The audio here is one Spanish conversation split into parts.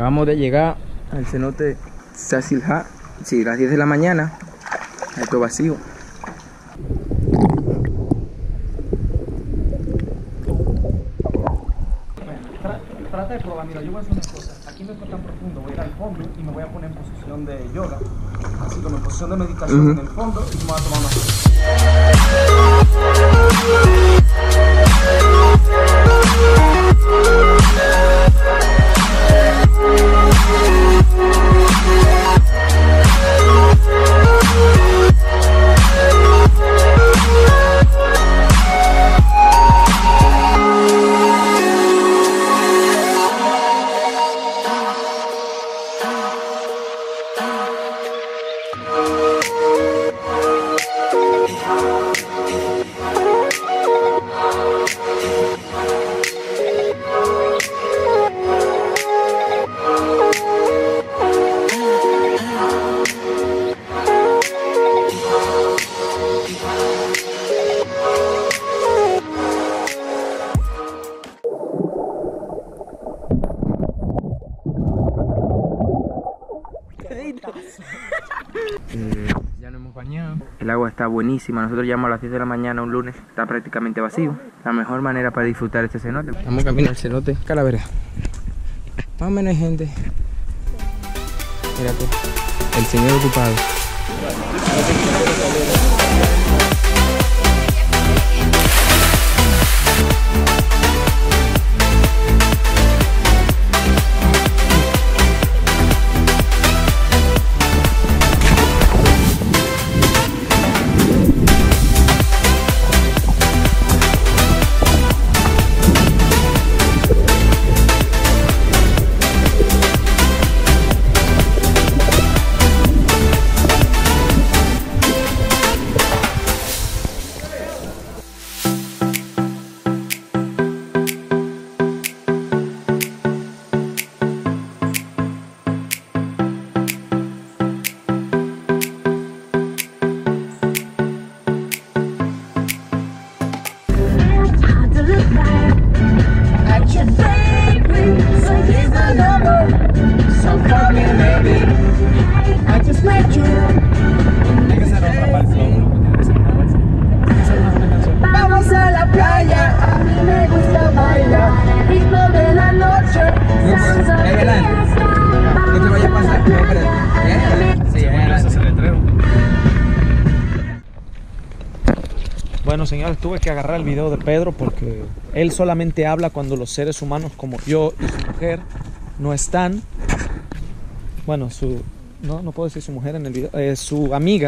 Acabamos de llegar al cenote Sasilja. Sí, las 10 de la mañana. Esto vacío. Trata de probar, mira, yo voy a hacer una cosa. Aquí no está tan profundo, voy a ir al fondo y me voy a poner en posición de yoga. Así como en posición de meditación en el fondo y me voy a tomar una ya nos hemos bañado. El agua está buenísima. Nosotros llegamos a las 10 de la mañana un lunes. Está prácticamente vacío. La mejor manera para disfrutar este cenote. Vamos camino al cenote Calavera. Más o menos hay gente. Mira tú. El señor ocupado. Vamos a la playa, a mí me gusta bailar, ritmo de la noche. No te vayas a pasar, no, espérate. Sí, ese es el letrero. Bueno, señores, tuve que agarrar el video de Pedro porque él solamente habla cuando los seres humanos como yo y su mujer no están. Bueno, no puedo decir su mujer en el video, su amiga.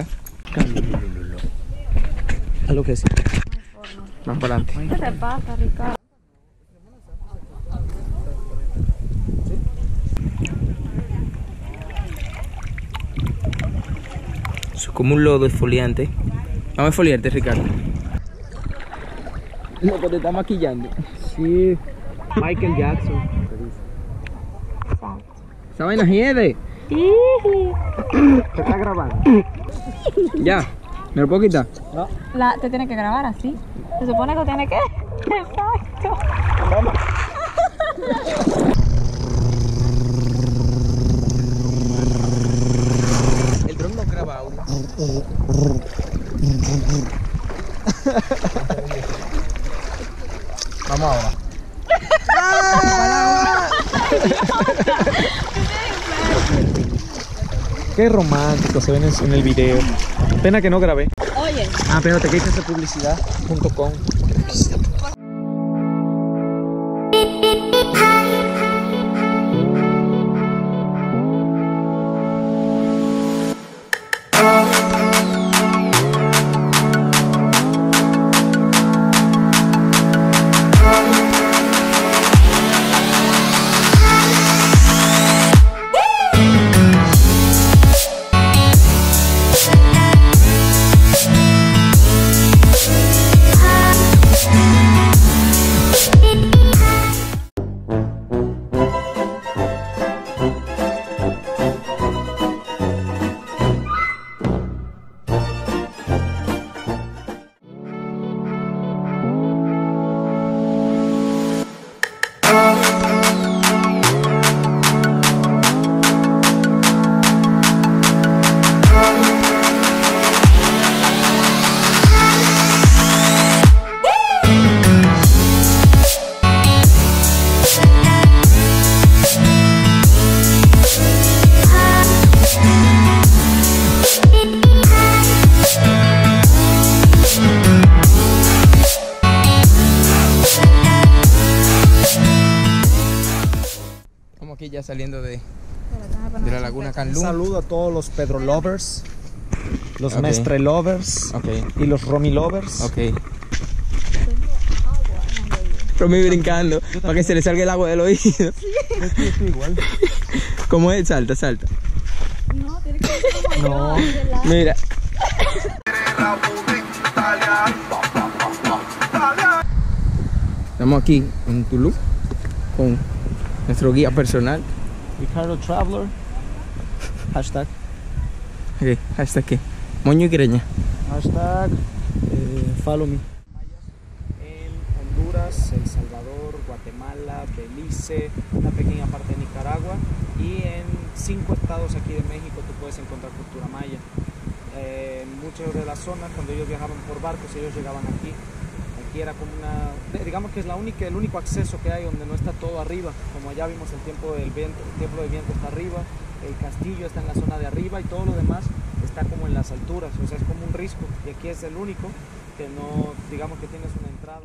A lo que sí. Más para adelante. ¿Qué te pasa, Ricardo? Eso es como un lodo esfoliante. Vamos a esfoliarte, Ricardo. Loco, te está maquillando. Sí. Michael Jackson. Esa vaina hiede. ¿Te está grabando? Ya. ¿Me lo puedo quitar? No. Te tiene que grabar así. Se supone que tiene que... Exacto. El dron no graba audio. Vamos ahora. Qué romántico se ven en el video. Pena que no grabé. Oye. Ah, pero te quejas de publicidad.com. saliendo de la laguna Can Un Lung. saludo a todos los Pedro lovers, los Ok. Mestre lovers Ok, y los Romy lovers. ok. Romy brincando para que se le salga el agua del oído. Yo estoy igual. ¿Cómo es? Salta, salta. No, tiene que ser como No. yo, de lado. Mira. Estamos aquí en Tulum con nuestro guía personal. Ricardo Traveler. Hashtag. Ok, hasta aquí. Moño y Greña. Hashtag follow me. En Honduras, El Salvador, Guatemala, Belice, una pequeña parte de Nicaragua y en 5 estados aquí de México tú puedes encontrar cultura maya. En muchas de las zonas, cuando ellos viajaban por barcos, ellos llegaban aquí. Aquí era como digamos que es el único acceso que hay donde no está todo arriba. Como allá vimos el templo del viento está arriba, el castillo está en la zona de arriba y todo lo demás está como en las alturas, o sea, es como un risco. Y aquí es el único que no, digamos que tienes una entrada.